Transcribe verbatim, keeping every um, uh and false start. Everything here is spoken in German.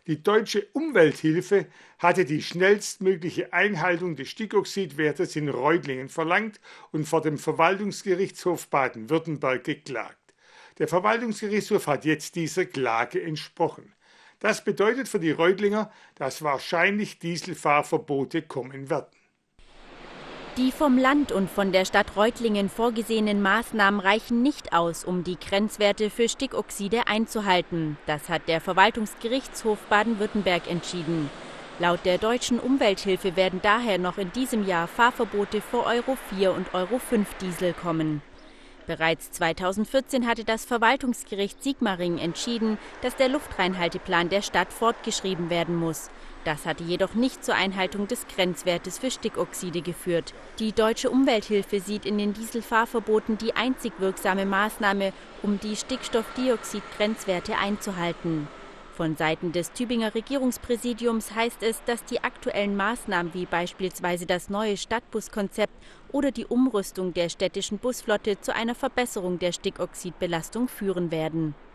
Die deutsche Umwelthilfe hatte die schnellstmögliche Einhaltung des Stickoxidwertes in Reutlingen verlangt und vor dem Verwaltungsgerichtshof Baden-Württemberg geklagt. Der Verwaltungsgerichtshof hat jetzt dieser Klage entsprochen. Das bedeutet für die Reutlinger, dass wahrscheinlich Dieselfahrverbote kommen werden. Die vom Land und von der Stadt Reutlingen vorgesehenen Maßnahmen reichen nicht aus, um die Grenzwerte für Stickoxide einzuhalten. Das hat der Verwaltungsgerichtshof Baden-Württemberg entschieden. Laut der deutschen Umwelthilfe werden daher noch in diesem Jahr Fahrverbote für Euro vier und Euro fünf Diesel kommen. Bereits zweitausendvierzehn hatte das Verwaltungsgericht Sigmaringen entschieden, dass der Luftreinhalteplan der Stadt fortgeschrieben werden muss. Das hatte jedoch nicht zur Einhaltung des Grenzwertes für Stickoxide geführt. Die deutsche Umwelthilfe sieht in den Dieselfahrverboten die einzig wirksame Maßnahme, um die Stickstoffdioxid-Grenzwerte einzuhalten. Von Seiten des Tübinger Regierungspräsidiums heißt es, dass die aktuellen Maßnahmen wie beispielsweise das neue Stadtbuskonzept oder die Umrüstung der städtischen Busflotte zu einer Verbesserung der Stickoxidbelastung führen werden.